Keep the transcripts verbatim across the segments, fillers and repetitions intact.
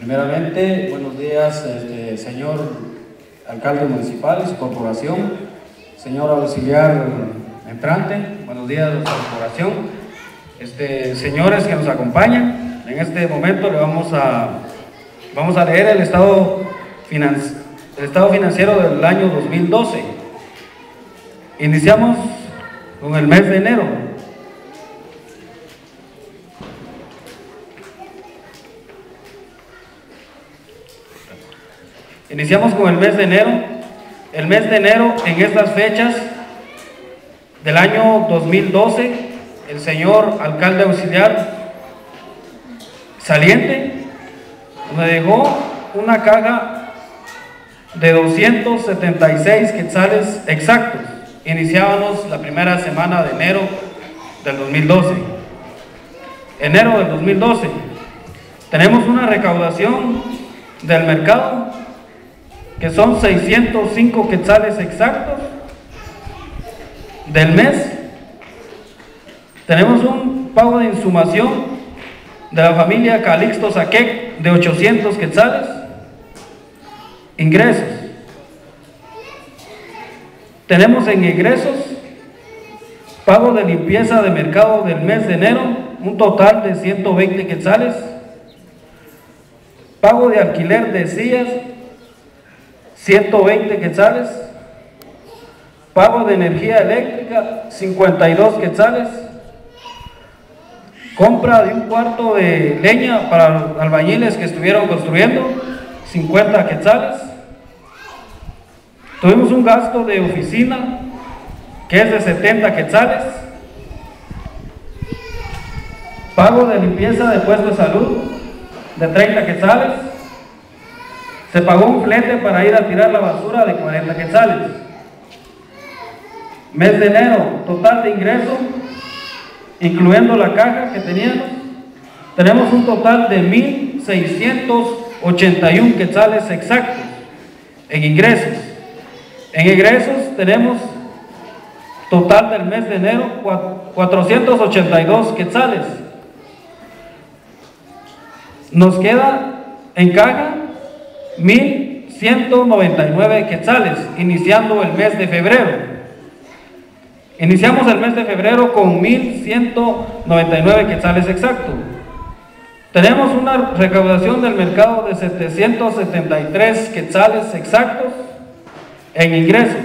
Primeramente, buenos días, este, señor alcalde municipal y su corporación, señor auxiliar entrante, buenos días a su corporación, este, señores que nos acompañan. En este momento le vamos a, vamos a leer el estado, financi el estado financiero del año dos mil doce. Iniciamos con el mes de enero. Iniciamos con el mes de enero. El mes de enero, en estas fechas del año dos mil doce, el señor alcalde auxiliar saliente me dejó una caja de doscientos setenta y seis quetzales exactos. Iniciábamos la primera semana de enero del dos mil doce. Enero del dos mil doce. Tenemos una recaudación del mercado que son seiscientos cinco quetzales exactos del mes. Tenemos un pago de insumación de la familia Calixto Saquec de ochocientos quetzales. Ingresos. Tenemos en ingresos pago de limpieza de mercado del mes de enero, un total de ciento veinte quetzales. Pago de alquiler de sillas, ciento veinte quetzales. Pago de energía eléctrica, cincuenta y dos quetzales. Compra de un cuarto de leña para albañiles que estuvieron construyendo, cincuenta quetzales. Tuvimos un gasto de oficina que es de setenta quetzales. Pago de limpieza de puesto de salud de treinta quetzales. Se pagó un flete para ir a tirar la basura de cuarenta quetzales. Mes de enero, total de ingreso, incluyendo la caja que teníamos, tenemos un total de mil seiscientos ochenta y uno quetzales exactos en ingresos. En ingresos tenemos total del mes de enero cuatrocientos ochenta y dos quetzales. Nos queda en caja mil ciento noventa y nueve quetzales, iniciando el mes de febrero. Iniciamos el mes de febrero con mil ciento noventa y nueve quetzales exactos. Tenemos una recaudación del mercado de setecientos setenta y tres quetzales exactos en ingresos.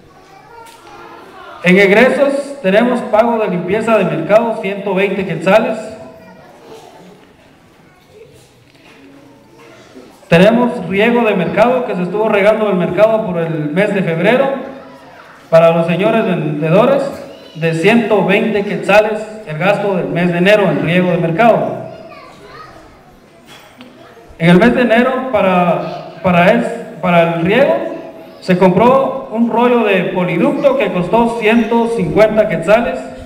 En egresos tenemos pago de limpieza de mercado, ciento veinte quetzales. Tenemos riego de mercado, que se estuvo regando el mercado por el mes de febrero para los señores vendedores, de ciento veinte quetzales el gasto del mes de enero en riego de mercado. En el mes de enero para, para, el, para el riego se compró un rollo de poliducto que costó ciento cincuenta quetzales.